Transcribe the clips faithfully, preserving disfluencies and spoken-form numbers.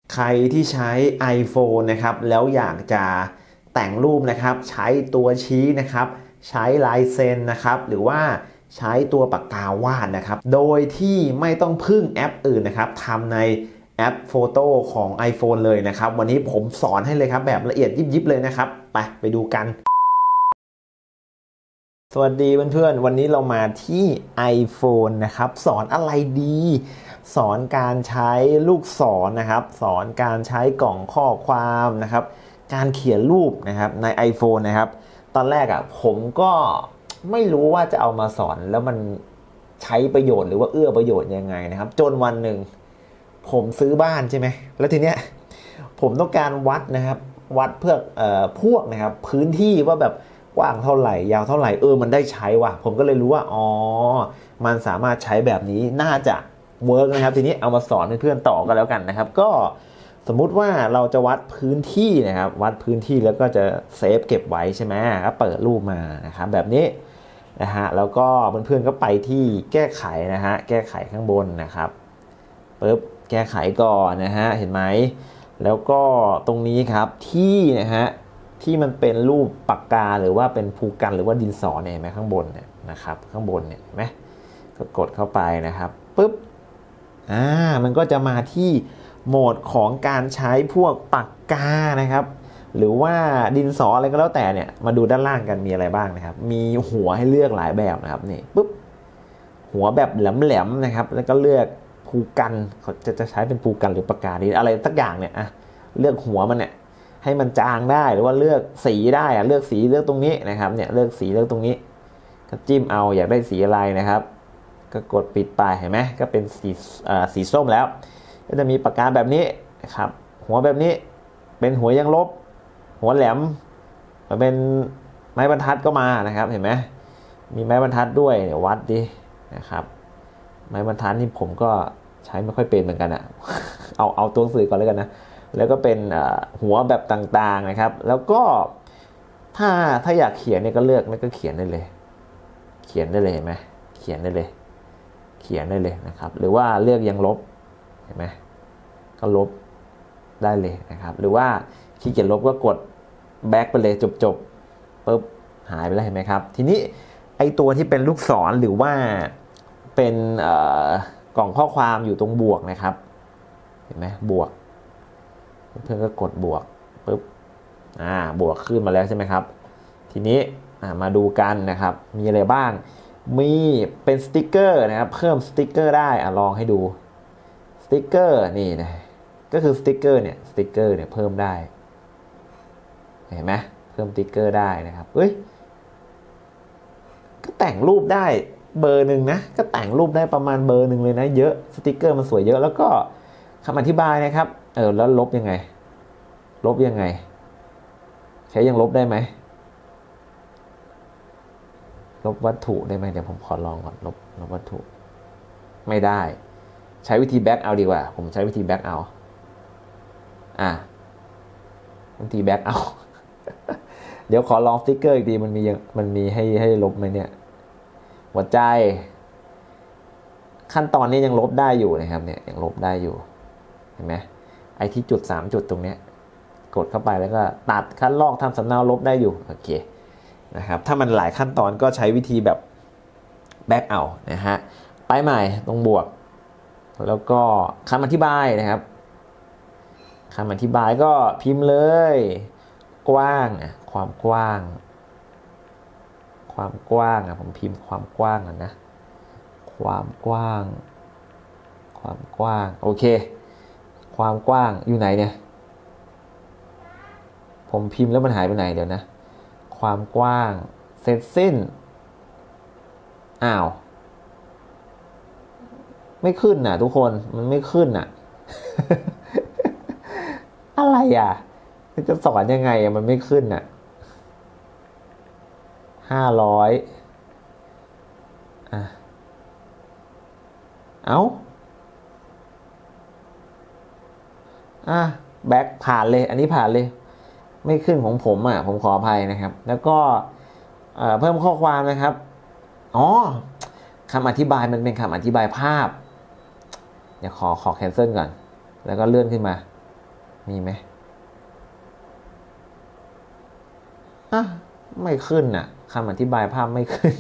ใครที่ใช้ iPhone นะครับแล้วอยากจะแต่งรูปนะครับใช้ตัวชี้นะครับใช้ลายเซ็นนะครับหรือว่าใช้ตัวปากกาวาดนะครับโดยที่ไม่ต้องพึ่งแอปอื่นนะครับทำในแอปโฟโต้ของ iPhone เลยนะครับวันนี้ผมสอนให้เลยครับแบบละเอียดยิบๆเลยนะครับไปไปดูกันสวัสดีเพื่อนๆวันนี้เรามาที่ iPhone นะครับสอนอะไรดีสอนการใช้ลูกศร น, นะครับสอนการใช้กล่องข้อความนะครับการเขียนรูปนะครับใน iPhone นะครับตอนแรกอ่ะผมก็ไม่รู้ว่าจะเอามาสอนแล้วมันใช้ประโยชน์หรือว่าเอื้อประโยชน์ยังไงนะครับจนวันหนึ่งผมซื้อบ้านใช่ไหมแล้วทีเนี้ยผมต้องการวัดนะครับวัดเพื่อเอ่อพวกนะครับพื้นที่ว่าแบบกว้างเท่าไหร่ยาวเท่าไหร่เออมันได้ใช้ว่ะผมก็เลยรู้ว่าอ๋อมันสามารถใช้แบบนี้น่าจะเวิร์กนะครับทีนี้เอามาสอนเพื่อนๆต่อกันแล้วกันนะครับก็สมมุติว่าเราจะวัดพื้นที่นะครับวัดพื้นที่แล้วก็จะเซฟเก็บไว้ใช่ไหมก็เปิดรูปมานะครับแบบนี้นะฮะแล้วก็เพื่อนๆก็ไปที่แก้ไขนะฮะแก้ไขข้างบนนะครับปึ๊บแก้ไขก่อนนะฮะเห็นไหมแล้วก็ตรงนี้ครับที่นะฮะที่มันเป็นรูปปากกาหรือว่าเป็นภูกันหรือว่าดินสอเนี่ยเห็นไหมข้างบนเนี่ยนะครับข้างบนเนี่ยเห็นไหมก็กดเข้าไปนะครับปึ๊บอ่ามันก็จะมาที่โหมดของการใช้พวกปากกานะครับหรือว่าดินสออะไรก็แล้วแต่เนี่ยมาดูด้านล่างกันมีอะไรบ้างนะครับมีหัวให้เลือกหลายแบบนะครับนี่ปึ๊บหัวแบบแหลมๆนะครับแล้วก็เลือกภูกันเขาจะจะใช้เป็นภูกันหรือปากกาดีอะไรสักอย่างเนี่ยอ่ะเลือกหัวมันเนี่ยให้มันจางได้หรือว่าเลือกสีได้อะเลือกสีเลือกตรงนี้นะครับเนี่ยเลือกสีเลือกตรงนี้ก็จิ้มเอาอยากได้สีอะไรนะครับก็กดปิดไปเห็นไหมก็เป็นสีสีส้มแล้วก็จะมีปากกาแบบนี้นะครับหัวแบบนี้เป็นหัวยังลบหัวแหลมมาเป็นไม้บรรทัดก็มานะครับเห็นไหมมีไม้บรรทัดด้วยเดี๋ยววัดดินะครับไม้บรรทัดนี่ผมก็ใช้ไม่ค่อยเป็นเหมือนกันอะเอาเอาตัวหนังสือก่อนแล้วกันนะแล้วก็เป็นหัวแบบต่างๆนะครับแล้วก็ถ้าถ้าอยากเขียนเนี่ยก็เลือกแล้วก็เขียนได้เลยเขียนได้เลยเห็นไหมเขียนได้เลยเขียนได้เลยนะครับหรือว่าเลือกยังลบเห็นไหมก็ลบได้เลยนะครับหรือว่าขี้เกียจลบก็กดแบ็กไปเลยจบๆปุ๊บหายไปแล้วเห็นไหมครับทีนี้ไอตัวที่เป็นลูกศรหรือว่าเป็นกล่องข้อความอยู่ตรงบวกนะครับเห็นไหมบวกเพื่อนก็กดบวกปุ๊บอ่าบวกขึ้นมาแล้วใช่ไหมครับทีนี้มาดูกันนะครับมีอะไรบ้างมีเป็นสติ๊กเกอร์นะครับเพิ่มสติ๊กเกอร์ได้อ่ะลองให้ดูสติ๊กเกอร์นี่นะก็คือสติ๊กเกอร์เนี่ยสติ๊กเกอร์เนี่ยเพิ่มได้เห็นไหมเพิ่มสติ๊กเกอร์ได้นะครับเอ้ยก็แต่งรูปได้เบอร์หนึ่งนะก็แต่งรูปได้ประมาณเบอร์หนึ่งเลยนะเยอะสติ๊กเกอร์มันสวยเยอะแล้วก็คำอธิบายนะครับเออแล้วลบยังไงลบยังไงใช้ยังลบได้ไหมลบวัตถุได้ไหมเดี๋ยวผมขอลองก่อนลบลบวัตถุไม่ได้ใช้วิธีแบ็กเอาดีกว่าผมใช้วิธีแบ็กเอาอ่ะวิธีแบ็กเอา เดี๋ยวขอลองสติ๊กเกอร์อีกทีมันมีมันมีให้ให้ลบไหมเนี่ยหัวใจขั้นตอนนี้ยังลบได้อยู่นะครับเนี่ยยังลบได้อยู่เห็นไหมไอ้ที่จุดสามจุดตรงเนี้ยกดเข้าไปแล้วก็ตัดคัดลอกทำสำเนาลบได้อยู่โอเคนะครับถ้ามันหลายขั้นตอนก็ใช้วิธีแบบแบ็กเอานะฮะไปใหม่ตรงบวกแล้วก็คำอธิบายนะครับคำอธิบายก็พิมพ์เลยกว้างอ่ะความกว้างความกว้างอ่ะผมพิมพ์ความกว้างอ่ะนะความกว้างความกว้างโอเคความกว้างอยู่ไหนเนี่ยผมพิมพ์แล้วมันหายไปไหนเดี๋ยวนะความกว้างเสร็จสิ้นอ้าวไม่ขึ้นน่ะทุกคนมันไม่ขึ้นน่ะ อะไรอ่ะจะสอนยังไงอ่ะมันไม่ขึ้นน่ะห้าร้อยอ่ะเอ้าอ่ะแบ็คผ่านเลยอันนี้ผ่านเลยไม่ขึ้นของผมอ่ะผมขออภัยนะครับแล้วก็เพิ่มข้อความนะครับอ๋อคำอธิบายมันเป็นคำอธิบายภาพเดี๋ยวขอขอแคนเซิลก่อนแล้วก็เลื่อนขึ้นมามีไหมอ่ะไม่ขึ้นอ่ะคำอธิบายภาพไม่ขึ้น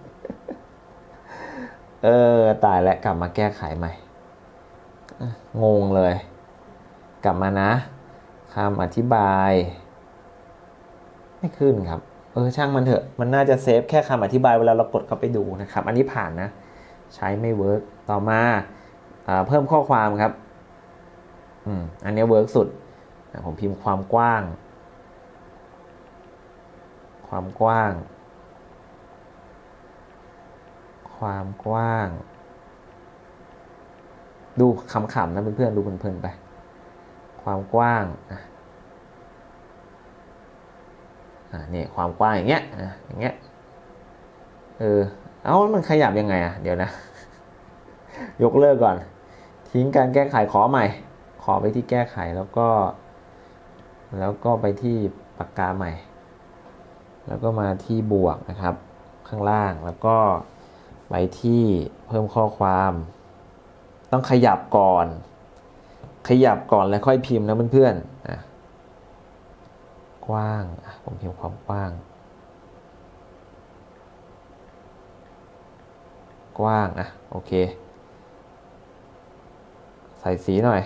เออตายแล้วกลับมาแก้ไขใหม่งงเลยกลับมานะคำอธิบายไม่ขึ้นครับเออช่างมันเถอะมันน่าจะเซฟแค่คำอธิบายเวลาเรากดเข้าไปดูนะครับอันนี้ผ่านนะใช้ไม่เวิร์กต่อมาเพิ่มข้อความครับอืมอันนี้เวิร์กสุดผมพิมพ์ความกว้างความกว้างความกว้างดูขำๆนะเพื่อนๆดูเพลินๆไปความกว้างอ่ะอ่านี่ความกว้างอย่างเงี้ยอ่ะอย่างเงี้ยเออเอ้ามันขยับยังไงอ่ะเดี๋ยวนะยกเลิกก่อนทิ้งการแก้ไขขอใหม่ขอไปที่แก้ไขแล้วก็แล้วก็ไปที่ปากกาใหม่แล้วก็มาที่บวกนะครับข้างล่างแล้วก็ไปที่เพิ่มข้อความต้องขยับก่อนขยับก่อนแล้วค่อยพิมพ์นะเพื่อนๆนะกว้างผมพิมพ์ความกว้างกว้างอ่ะโอเคใส่สีหน่อย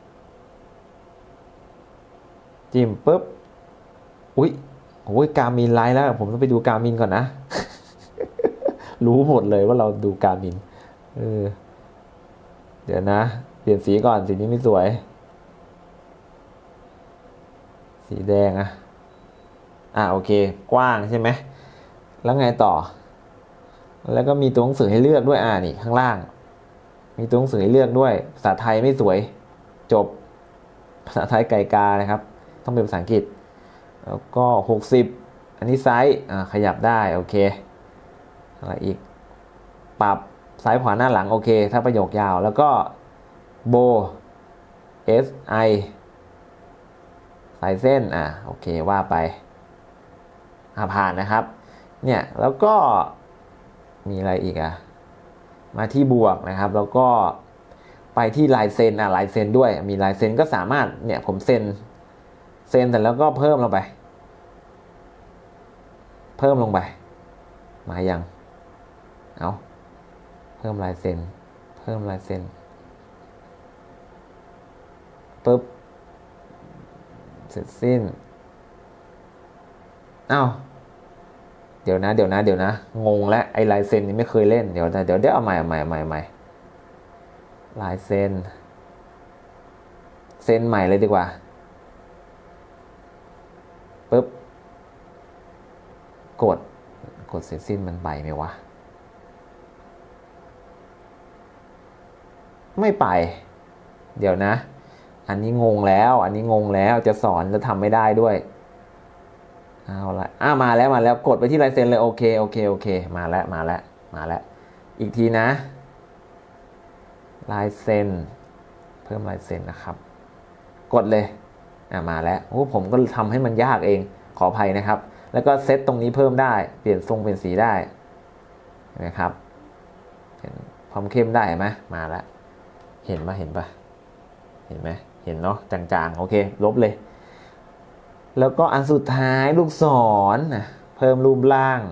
จิ้มปุ๊บอุ๊ยโอ้ยการมินไลน์แล้วผมต้องไปดูการมินก่อนนะ รู้หมดเลยว่าเราดูการมินเออเดี๋ยวนะเปลี่ยนสีก่อนสีนี้ไม่สวยสีแดงอ่ะอ่ะโอเคกว้างใช่ไหมแล้วไงต่อแล้วก็มีตัวหนังสือให้เลือกด้วยอ่านี่ข้างล่างมีตัวหนังสือให้เลือกด้วยภาษาไทยไม่สวยจบภาษาไทยไก่กานะครับต้องเป็นภาษาอังกฤษแล้วก็หกสิบอันนี้ไซส์อ่าขยับได้โอเคอะไรอีกปรับซ้ายขวาหน้าหลังโอเคถ้าประโยคยาวแล้วก็โบ S I สายเส้นอ่ะโอเคว่าไปอ่าผ่านนะครับเนี่ยแล้วก็มีอะไรอีกอ่ะมาที่บวกนะครับแล้วก็ไปที่ลายเซ็นอ่ะลายเซ็นด้วยมีลายเซ็นก็สามารถเนี่ยผมเซ็นเซ็นแต่แล้วก็เพิ่มลงไปเพิ่มลงไปมายังเอาเพิ่มลายเซ็นเพิ่มลายเซ็นปุ๊บเสร็จสิ้นอ้าวเดี๋ยวนะเดี๋ยวนะเดี๋ยวนะงงแล้วไอ้ลายเซ็นนี่ไม่เคยเล่นเดี๋ยวเดี๋ยวเดี๋ยวเอาใหม่เอาใหม่เอาใหม่ใหม่ลายเซ็นเซ็นใหม่เลยดีกว่าปุ๊บกดกดเสร็จสิ้นมันไปไหมวะไม่ไปเดี๋ยวนะอันนี้งงแล้วอันนี้งงแล้วจะสอนจะทำไม่ได้ด้วยเอาละอ่ะมาแล้วมาแล้วกดไปที่ลายเซ็นเลยโอเคโอเคโอเคมาแล้วมาแล้วมาแล้วอีกทีนะลายเซ็นเพิ่มลายเซ็นนะครับกดเลยอ่ะมาแล้วโอ้ผมก็ทำให้มันยากเองขออภัยนะครับแล้วก็เซตตรงนี้เพิ่มได้เปลี่ยนทรงเป็นสีได้เห็นไหมครับเห็นความเข้มได้ไหมมาแล้วเห็นปะเห็นปะเห็นไหมเห็นเนาะจางๆโอเคลบเลยแล้วก็อันสุดท้ายลูกศรนะเพิ่มรูปร่าง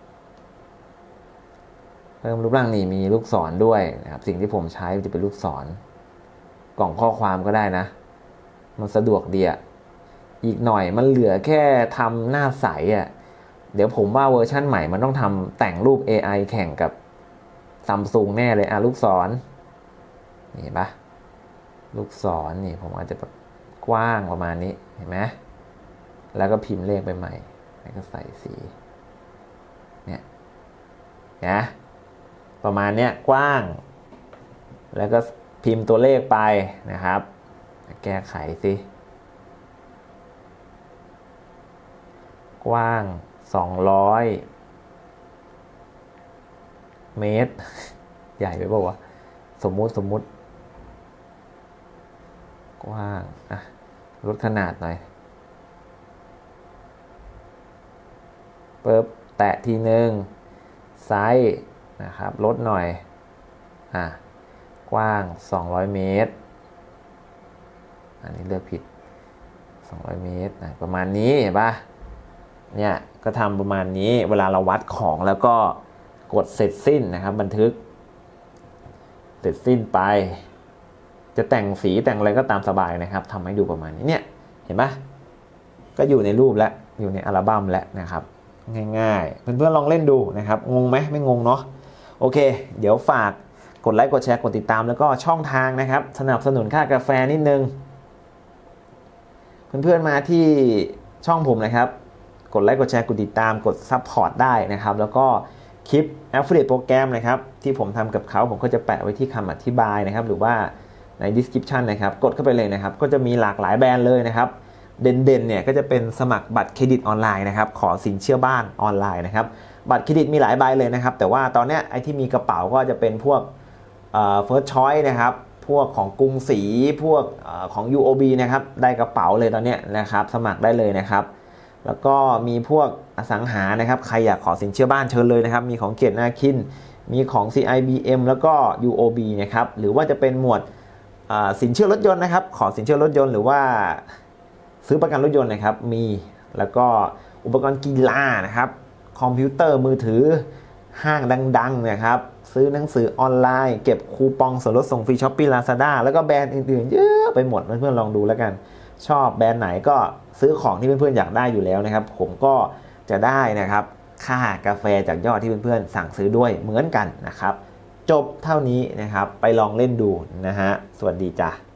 เพิ่มรูปร่างนี่มีลูกศรด้วยนะครับสิ่งที่ผมใช้จะเป็นลูกศรกล่องข้อความก็ได้นะมันสะดวกดีอะอีกหน่อยมันเหลือแค่ทำหน้าใสอ่ะเดี๋ยวผมว่าเวอร์ชั่นใหม่มันต้องทำแต่งรูป เอ ไอ แข่งกับซัมซุงแน่เลยอ่ะลูกศรนี่เห็นปะลูกศรนี่ผมอาจจะแบบกว้างประมาณนี้เห็นไหมแล้วก็พิมพ์เลขไปใหม่แล้วก็ใส่สีเนี่ยนะประมาณเนี้ยกว้างแล้วก็พิมพ์ตัวเลขไปนะครับแก้ไขสิกว้างสองร้อยเมตรใหญ่ไปเปล่าวะสมมุติสมมุติกว้างอ่ะลดขนาดหน่อยปึ๊บแตะทีนึงไซส์นะครับลดหน่อยอ่ะกว้างสองร้อยเมตรอันนี้เลือกผิดสองร้อยเมตรนะประมาณนี้เห็นปะเนี่ยก็ทำประมาณนี้เวลาเราวัดของแล้วก็กดเสร็จสิ้นนะครับบันทึกเสร็จสิ้นไปจะแต่งสีแต่งอะไรก็ตามสบายนะครับทำให้ดูประมาณนี้เนี่ยเห็นปะก็อยู่ในรูปแล้วอยู่ในอัลบั้มแล้วนะครับง่ายๆเพื่อนๆลองเล่นดูนะครับงงไหมไม่งงเนาะโอเคเดี๋ยวฝากกดไลค์กดแชร์กดติดตามแล้วก็ช่องทางนะครับสนับสนุนค่ากาแฟนิดนึงเพื่อนๆมาที่ช่องผมนะครับกดไลค์กดแชร์กดติดตามกดซัพพอร์ตได้นะครับแล้วก็คลิป Affiliate โปรแกรมนะครับที่ผมทำกับเขาผมก็จะแปะไว้ที่คำอธิบายนะครับหรือว่าใน description นะครับกดเข้าไปเลยนะครับก็จะมีหลากหลายแบรนด์เลยนะครับเด่นๆเนี่ยก็จะเป็นสมัครบัตรเครดิตออนไลน์นะครับขอสินเชื่อบ้านออนไลน์นะครับบัตรเครดิตมีหลายใบเลยนะครับแต่ว่าตอนนี้ไอ้ที่มีกระเป๋าก็จะเป็นพวกเอ่อ First Choice นะครับพวกของกรุงศรีพวกเอ่อของ ยู โอ บี นะครับได้กระเป๋าเลยตอนนี้นะครับสมัครได้เลยนะครับแล้วก็มีพวกอสังหานะครับใครอยากขอสินเชื่อบ้านเชิญเลยนะครับมีของเกียรตินาคินมีของ ซี ไอ บี เอ็ม แล้วก็ ยู โอ บี นะครับหรือว่าจะเป็นหมวดสินเชื่อรถยนต์นะครับขอสินเชื่อรถยนต์หรือว่าซื้อประกันรถยนต์นะครับมีแล้วก็อุปกรณ์กีฬานะครับคอมพิวเตอร์มือถือห้างดังๆนะครับซื้อหนังสือออนไลน์เก็บคูปองส่วนลดส่งฟรี Shopee Lazada แล้วก็แบรนด์อื่นๆเยอะไปหมดเพื่อนๆลองดูแล้วกันชอบแบรนด์ไหนก็ซื้อของที่เพื่อนๆอยากได้อยู่แล้วนะครับผมก็จะได้นะครับค่ากาแฟจากยอดที่เพื่อนๆสั่งซื้อด้วยเหมือนกันนะครับจบเท่านี้นะครับไปลองเล่นดูนะฮะสวัสดีจ้ะ